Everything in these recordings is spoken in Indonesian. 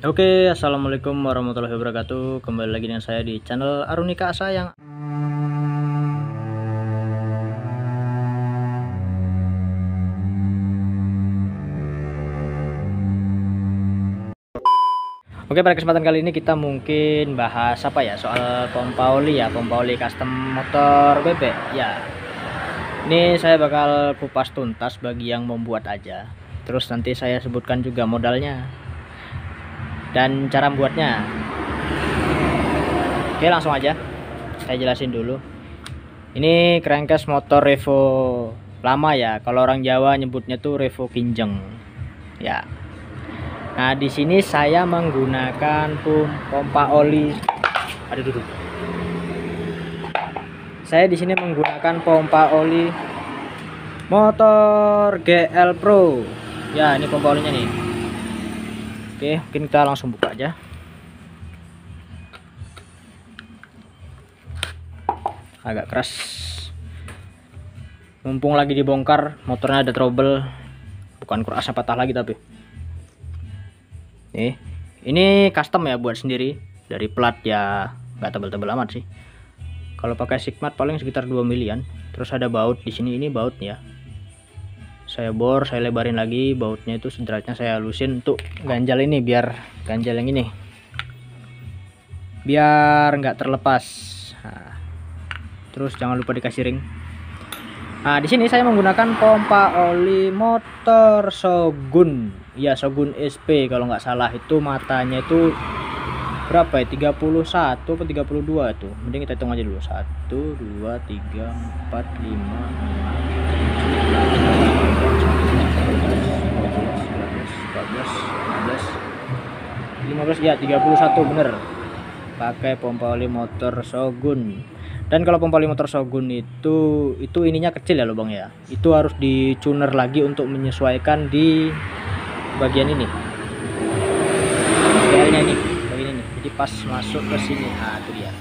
Oke, assalamualaikum warahmatullahi wabarakatuh. Kembali lagi dengan saya di channel Arunika Sayang. Oke, pada kesempatan kali ini kita mungkin bahas apa ya, soal pompa oli ya, pompa oli custom motor bebek ya. Ini saya bakal kupas tuntas bagi yang membuat aja. Terus nanti saya sebutkan juga modalnya dan cara membuatnya. Oke, langsung aja saya jelasin dulu. Ini crankcase motor Revo lama ya. Kalau orang Jawa nyebutnya tuh Revo Kinjeng. Ya. Nah, di sini saya menggunakan pompa oli. Aduh, duduk. Saya di sini menggunakan pompa oli motor GL Pro. Ya, ini pompa olinya nih. Oke, mungkin kita langsung buka aja. Agak keras. Mumpung lagi dibongkar, motornya ada trouble. Bukan kerasnya patah lagi tapi. Nih, ini custom ya, buat sendiri. Dari plat ya nggak tebel-tebel amat sih. Kalau pakai Sigmat paling sekitar 2 milian. Terus ada baut di sini, ini bautnya. Saya bor, saya lebarin lagi bautnya, itu sederetnya saya halusin untuk ganjal ini, biar ganjal yang ini. Biar nggak terlepas. Nah, terus jangan lupa dikasih ring. Nah, di sini saya menggunakan pompa oli motor Shogun. Ya, Shogun SP kalau nggak salah. Itu matanya itu berapa ya? 31 atau 32 tuh. Mending kita hitung aja dulu. 1 2 3 4 5 6 7 8 9 10 11 12 13 14 15 ya, 31 bener. Pakai pompa oli motor Shogun. Dan kalau pompa oli motor Shogun itu ininya kecil ya lubang ya. Itu harus dicuner lagi untuk menyesuaikan di bagian ini. Bagiannya ini, bagian ini. Jadi pas masuk ke sini, nah itu dia.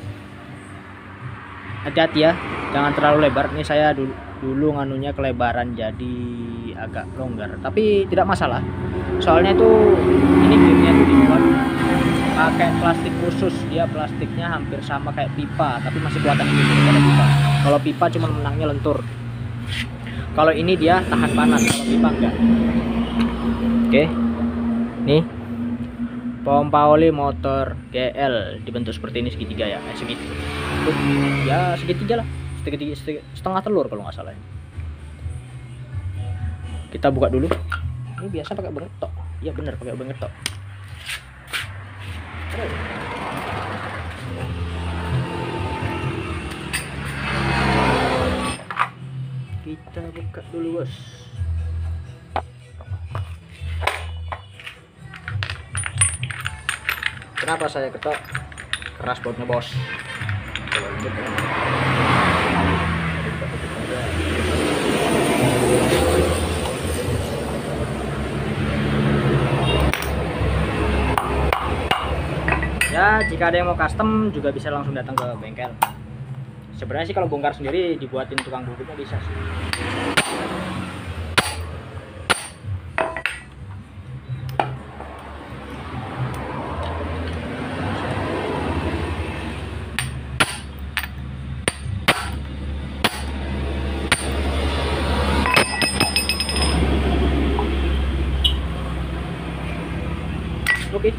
Hati-hati ya, jangan terlalu lebar. Ini saya dulu nganunya kelebaran jadi agak longgar, tapi tidak masalah. Soalnya itu ini grimnya tuh dibuat pakai plastik khusus, dia plastiknya hampir sama kayak pipa, tapi masih kuatan ini daripada pipa. Kalau pipa cuma menangnya lentur. Kalau ini dia tahan panas, kalau pipa enggak. Oke, nih pompa oli motor GL dibentuk seperti ini, segitiga ya, segitiga lah, setengah telur kalau nggak salah. Kita buka dulu. Ini biasa pakai bengetok, ya bener pakai bengetok. Kita buka dulu bos. Kenapa saya ketok? Keras bautnya bos. Ya, jika ada yang mau custom juga bisa langsung datang ke bengkel. Sebenarnya sih kalau bongkar sendiri dibuatin tukang bubutnya bisa sih. Oke.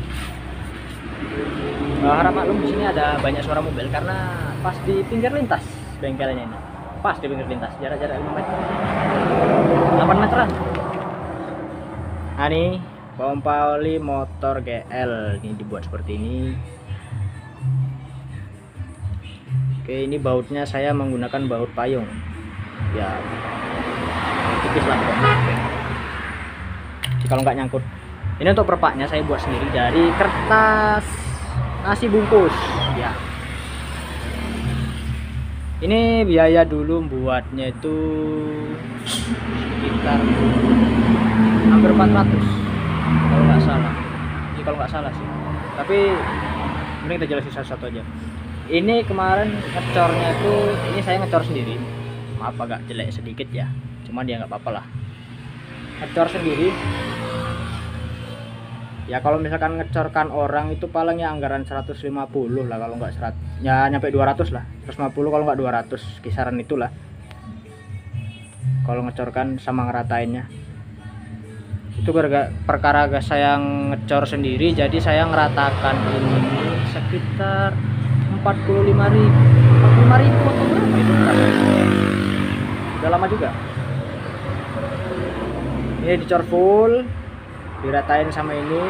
Harap maklum di sini ada banyak suara mobil karena pas di pinggir lintas bengkelnya ini. Pas di pinggir lintas, jarak-jarak 5 meter. 8 meteran. Nah, nih pompa oli motor GL ini dibuat seperti ini. Oke, ini bautnya saya menggunakan baut payung. Ya, tipis lah. Kalau nggak nyangkut. Ini untuk perpaknya saya buat sendiri dari kertas nasi bungkus ya. Ini biaya dulu buatnya itu sekitar hampir 400 kalau nggak salah. Ini kalau nggak salah sih. Tapi mending kita jelasin satu-satu aja. Ini kemarin ngecornya itu, ini saya ngecor sendiri. Maaf agak jelek sedikit ya. Cuman dia nggak apa-apa lah. Ngecor sendiri. Ya kalau misalkan ngecorkan orang itu paling ya anggaran 150 lah, kalau nggak 100 ya nyampe 200 lah, 150 kalau nggak 200, kisaran itulah kalau ngecorkan sama ngeratainnya. Itu perkara saya ngecor sendiri, jadi saya ngeratakan ini sekitar 45.000 atau berapa itu, udah lama juga. Ini dicor full, diratain sama ini.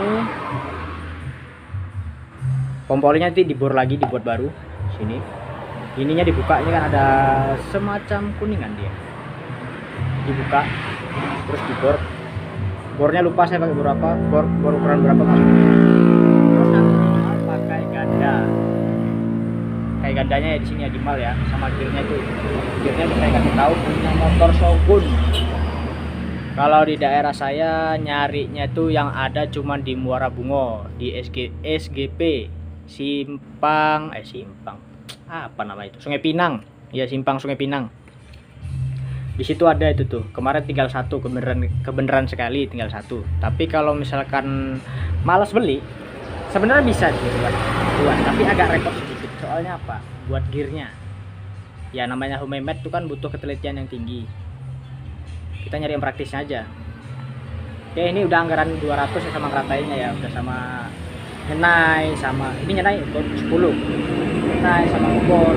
Kompolinya nanti dibor lagi, dibuat baru sini. Ininya dibuka, ini kan ada semacam kuningan dia, dibuka terus dibor. Bornya lupa saya pakai berapa, bor ukuran berapa maksudnya. Terus nanti pakai ganda, kayak gandanya ya di sini ya, Gimal ya, sama gearnya itu. Gearnya saya kasih tahu punya motor Shogun. Kalau di daerah saya nyarinya tuh yang ada cuman di Muara Bungo, di SGP Simpang apa nama itu, Sungai Pinang ya, Simpang Sungai Pinang. Di situ ada itu tuh, kemarin tinggal satu, kebenaran sekali tinggal satu. Tapi kalau misalkan malas beli, sebenarnya bisa dibuat, tapi agak repot sedikit. Soalnya apa? Buat gearnya. Ya namanya homemade tuh kan butuh ketelitian yang tinggi. Kita nyari yang praktisnya aja. Oke, ini udah anggaran 200 ya sama ngeratainya ya, udah sama nyenai, sama ini nyenai 10, nyenai sama ubor.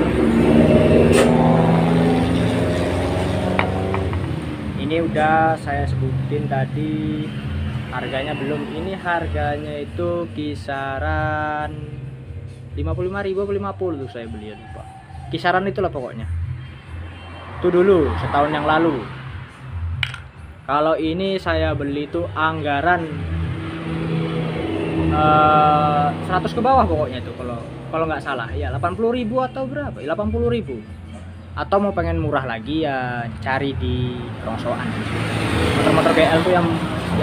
Ini udah saya sebutin tadi harganya belum. Ini harganya itu kisaran 55.000 atau 50 tuh saya beli, lupa. Kisaran itulah pokoknya. Itu dulu setahun yang lalu. Kalau ini saya beli tuh anggaran 100 ke bawah pokoknya tuh, kalau nggak salah ya 80.000 atau berapa? 80.000. Atau mau pengen murah lagi ya cari di rongsoan. Motor-motor GL tuh yang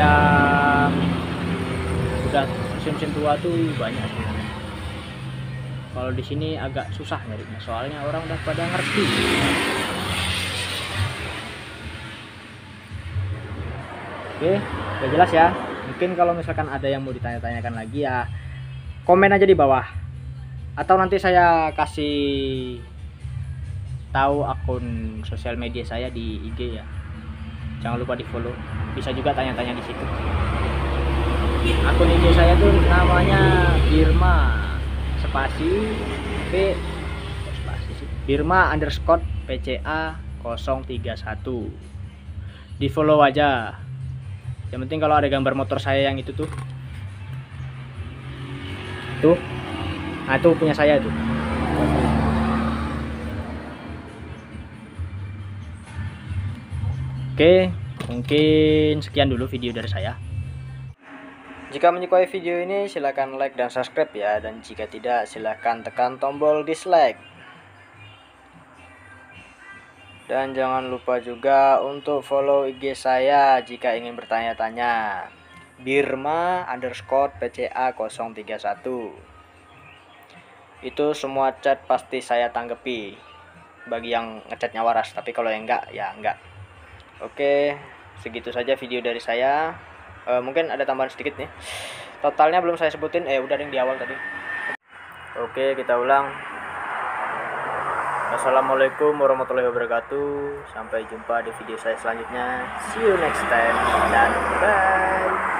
udah mesin tua tuh banyak. Kalau di sini agak susah nyarinya, soalnya orang udah pada ngerti. Oke, udah jelas ya. Mungkin kalau misalkan ada yang mau ditanya-tanyakan lagi ya komen aja di bawah, atau nanti saya kasih tahu akun sosial media saya di IG ya, jangan lupa di follow. Bisa juga tanya-tanya di situ. Akun IG saya tuh namanya Birma spasi P spasi Birma underscore PCA 031. Di follow aja. Yang penting kalau ada gambar motor saya yang itu tuh, nah itu punya saya tuh. Oke, mungkin sekian dulu video dari saya. Jika menyukai video ini silahkan like dan subscribe ya, dan jika tidak silahkan tekan tombol dislike. Dan jangan lupa juga untuk follow IG saya jika ingin bertanya-tanya, Birma underscore PCA 031. Itu semua chat pasti saya tanggepi, bagi yang ngechatnya waras, tapi kalau yang enggak ya enggak. Oke, segitu saja video dari saya. Mungkin ada tambahan sedikit nih. Totalnya belum saya sebutin, udah ada yang di awal tadi. Oke, kita ulang. Assalamualaikum warahmatullahi wabarakatuh. Sampai jumpa di video saya selanjutnya. See you next time dan bye.